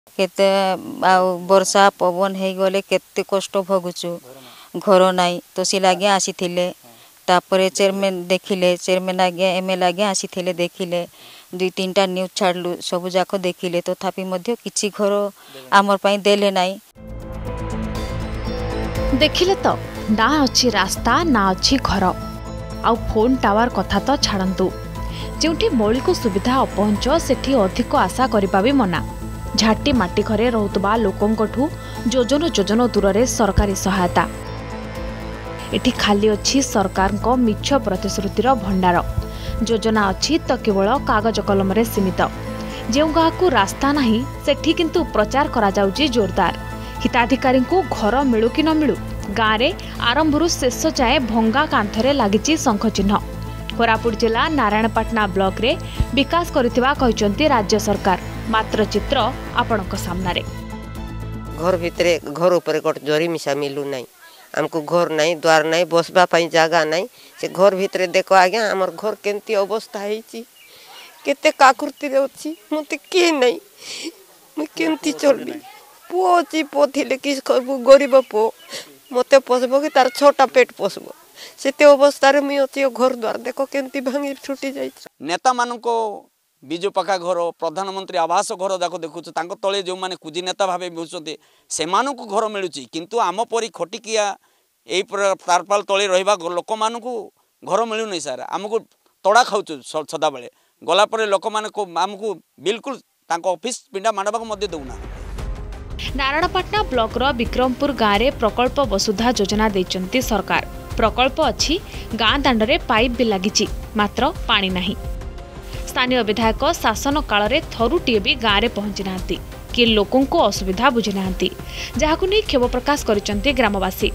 केते वर्षा पवन हो गले केते कष्ट भोगुचु घर नाई तो सी लगे आसी तापर चेयरमैन देखिले चेयरमैन आगे एमएलए आगे आसी देखिले 2-3टा न्यूज छाड़लु सब जाक देखिले तथापि मध्य किछि घर आमर पई देले नाई देखिले तो ना अच्छी रास्ता ना अच्छी घर आउ फोन टावर कथा तो छाड़ू जोठी मौलिक सुविधा अपहंच सेठी अधिक आशा करबा भी मना झाटी माटी घरे रहुतबा लोकंकठू योजन योजन दूर रे सरकारी सहायता एठी खाली अच्छी सरकार को मिछ प्रतिश्रुतिर भंडार योजना अच्छी तो केवल कागज कलम रे सीमित जो गाँ को रास्ता नहीं सेठी किंतु प्रचार करा जाउची जोरदार हिताधिकारी को घर मिलू कि न मिलू गाँव में आरंभरू शेष जाए भंगा कांथरे लागिची शंख चिन्ह कोरापुट जिला नारायणपाटना ब्लॉक रे विकास करिथिबा कहिसंती राज्य सरकार मात्र चित्र आपणक सामना रे घर भितरे घर ऊपर गोटे जरी मिसा मिलू नहीं हमको घर नहीं द्वार नहीं बसबा पाई जगह नहीं से घर भितरे देखो आज्ञा हमर घर केंती अवस्था हेची केते काकृति रे अछि मते के नहीं मैं केंती चलबी पुओ अछि पोथिले किस करबो गरीब पो मते पोसबो कि तार छोटा पेट पोसबो सेते अवस्था रे मी अछि घर द्वार देखो केंती भांगी छुटी जाई नेता मानको विजु पक्का घर प्रधानमंत्री आवास घर जाक देखु तले जो माने कुजी नेता भावे बुझुते से घर मिलूची किंतु आम परी खटिकिया यही तारपाल तले रहा लोक मान घर मिलू नहीं सार आमको तड़ा खाऊ सदा बेले गला लोक आमको बिल्कुल ऑफिस पिंडा मांडा दौना। नारायणपाटना ब्लॉक रो विक्रमपुर गाँव में प्रकल्प वसुधा योजना देइचंती सरकार प्रकल्प अच्छी गाँ दांडे पाइप भी लगी मात्र पानी नहीं स्थानीय विधायक शासन काल रे थरुटीए भी गाँव में पहुंची नांती कि लोकों को असुविधा बुझी नांती जहाकु नहीं क्षोभ प्रकाश करिसंती ग्रामवासी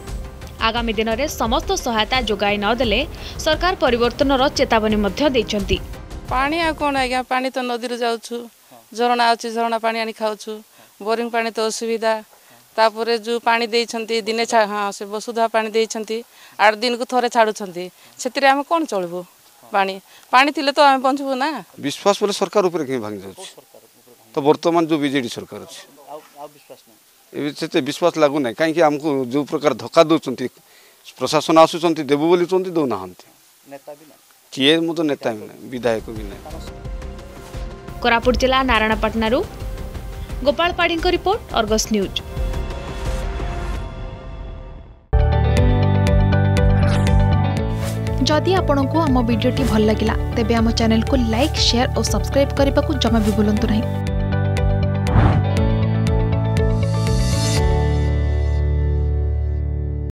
आगामी दिन में समस्त सहायता जोगाई न देले सरकार परिवर्तन चेतावनी मध्य देइचंती पानी आ कोन आज्ञा पानी तो नदी रे जाउछु झरणा अछि झरणा पानी आनी खाउछु बोरिंग पानी तो असुविधा तापरे जो पानी देइछंती दिने हाँ से वसुधा पानी देइछंती 8 दिन को थरे छाडुछंती सेतिरे हम कोन चलबो पानी पानी थिले तो हम बंचबो ना विश्वास बोले सरकार ऊपर के भांग जाउछ तो वर्तमान जो बीजेडी सरकार अछि आ विश्वास नै एबे सेते विश्वास लागु नै काहे कि हमको जो प्रकार धक्का दोचंती प्रशासन आसुचंती देबो बोली चंती दो नाहंती नेता भी नै किए मु तो नेता भी नै विधायक भी नै। कोरापुट जिला नारायणपाटना गोपाल पाड़ी रिपोर्ट अर्गस न्यूज। जदि आपंक आम भिडी भल लगा तेब आम चैनल को लाइक शेयर और सब्सक्राइब करने को जमा भी भूलु नहीं।